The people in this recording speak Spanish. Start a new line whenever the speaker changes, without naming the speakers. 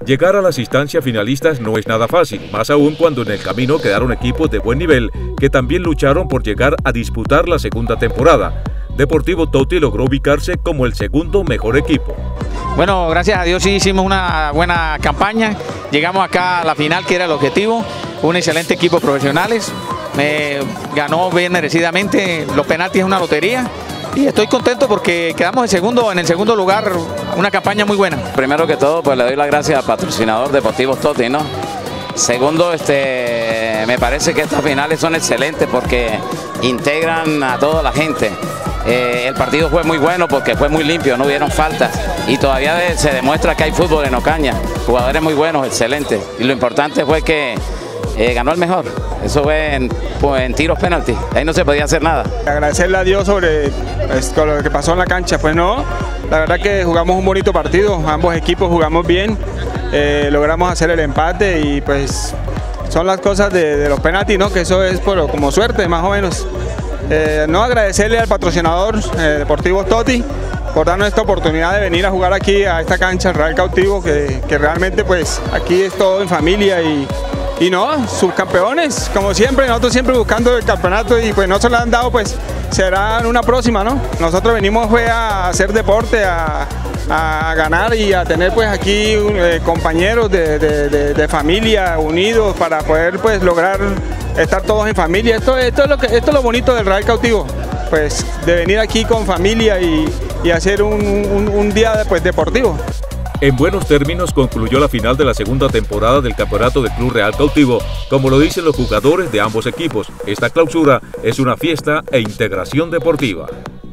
Llegar a las instancias finalistas no es nada fácil, más aún cuando en el camino quedaron equipos de buen nivel que también lucharon por llegar a disputar la segunda temporada. Deportivo Toti logró ubicarse como el segundo mejor equipo.
Bueno, gracias a Dios sí hicimos una buena campaña, llegamos acá a la final que era el objetivo, un excelente equipo profesionales, ganó bien merecidamente, los penaltis es una lotería. Y estoy contento porque quedamos en el segundo lugar, una campaña muy buena.
Primero que todo, pues le doy las gracias al patrocinador Deportivo Toti, ¿no? Segundo, me parece que estas finales son excelentes porque integran a toda la gente. El partido fue muy bueno porque fue muy limpio, no hubieron faltas y todavía se demuestra que hay fútbol en Ocaña, jugadores muy buenos, excelentes. Y lo importante fue que ganó el mejor, eso fue en tiros penalti, ahí no se podía hacer nada.
Agradecerle a Dios sobre lo que pasó en la cancha, pues no, la verdad que jugamos un bonito partido, ambos equipos jugamos bien, logramos hacer el empate y pues son las cosas de los penaltis, ¿no? Que eso es como suerte más o menos. No, agradecerle al patrocinador Deportivo Toti por darnos esta oportunidad de venir a jugar aquí a esta cancha, el Real Cautivo, que realmente pues aquí es todo en familia y no, subcampeones, como siempre, nosotros siempre buscando el campeonato y pues no se lo han dado, pues será en una próxima, ¿no? Nosotros venimos fue a hacer deporte, a ganar y a tener pues aquí compañeros de familia unidos para poder pues lograr estar todos en familia. Esto es lo bonito del Real Cautivo, pues de venir aquí con familia y hacer un día pues deportivo.
En buenos términos concluyó la final de la segunda temporada del campeonato del Club Real Cautivo. Como lo dicen los jugadores de ambos equipos, esta clausura es una fiesta e integración deportiva.